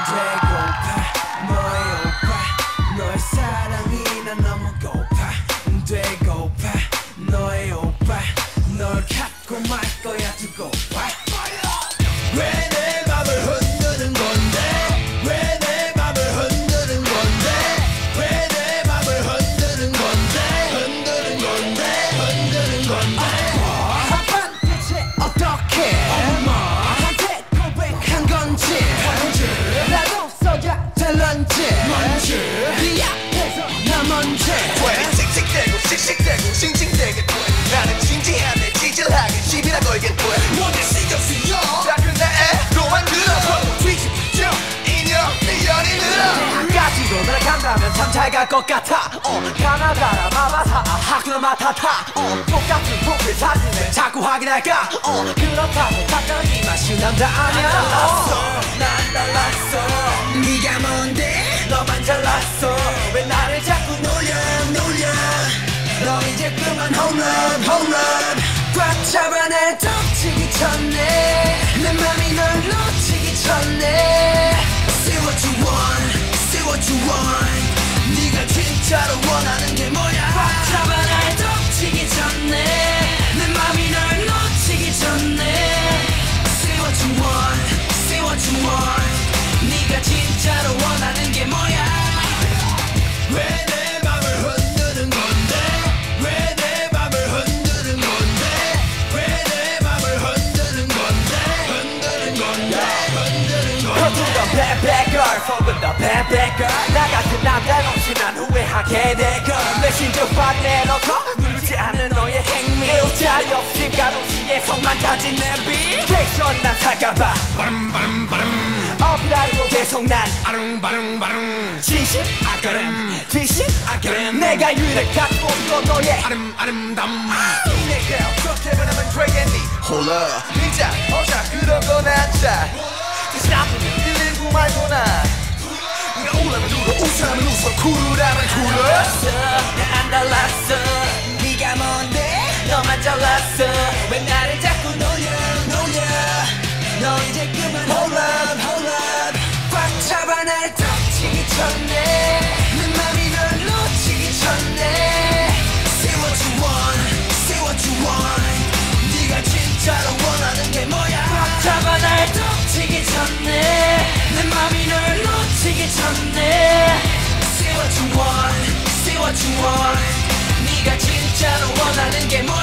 되고파 너의 오빠 너의 사랑이 난 너무 고파 되고파 너의 오빠 널 갖고 말 거야 두고 봐 왜 내 맘을 흔드는 건데 왜 내 맘을 흔드는 건데 왜 내 맘을 흔드는 건데 흔드는 건데 흔드는 건데 아빠 대체 어떻게 엄마한테 고백한 건지 나도 써야 될런지 뭔지 네 앞에서 나 뭔지 왜 씩씩대고 씩씩대고 싱싱대게 돼 나는 진지한데 찌질하게 시비나 걸게 돼 뭔데 신경 쓰여 작은 나애로만 들어 뒤집죠 인형 미련이 늘어 가지고 날아간다면 참 잘 갈 것 같아 가나다라 마마사 하쿠나 마타타 똑같은 프로필 사진을 자꾸 확인할까 그렇다고 답장이만 쉬운 남자 아니야 난 달랐어 네가 뭔데 너만 잘났어 왜 나를 자꾸 놀려 너 이제 그만 홈런 꽉 잡아 날 덮치기 전에 내 맘이 널 놓치기 전에 Say what you want Say what you want 네가 진짜로 원하는 게 뭐야 꽉 잡아 날 덮치기 전에 내 맘이 널 놓치기 전에 Say what you want Say what you want 네가 진짜로 원하는 게 뭐야 왜 내 맘을 흔드는 건데 왜 내 맘을 흔드는 건데 왜 내 맘을 흔드는 건데 흔드는 건데 흔드는 건데 겉은 더 bad bad girl 속은 더 bad bad girl 나 같은 남자는 없이 난 후회하게 될걸 내 신조판 내놓고 누르지 않는 너의 행미 자리 없이 가로시에 성만 가진 내비 객선 난 살까봐 어필하려고 계속 난 진심 아까름 뒷심 아까름 내가 유일하게 갖고 온 너의 아름담 내가 어떻게 변하면 되겠니 Hold up 이자 어자 그런 건 아자 다시 나쁘면 119 말거나 내가 울라면 울어 웃으라면 웃어 쿨하면 쿨했어 안 달랐어 네가 뭔데 너만 잘났어 왜 나를 자꾸 놀려 너 이제 그만 hold up 꽉 잡아 날 덮치기 전에 내 맘이 널 놓치기 전에 Say what you want 네가 진짜로 원하는 게 뭐야 꽉 잡아 날 덮치기 전에 내 맘이 널 놓치기 전에 Say what you want 네가 진짜로 원하는 게 뭐야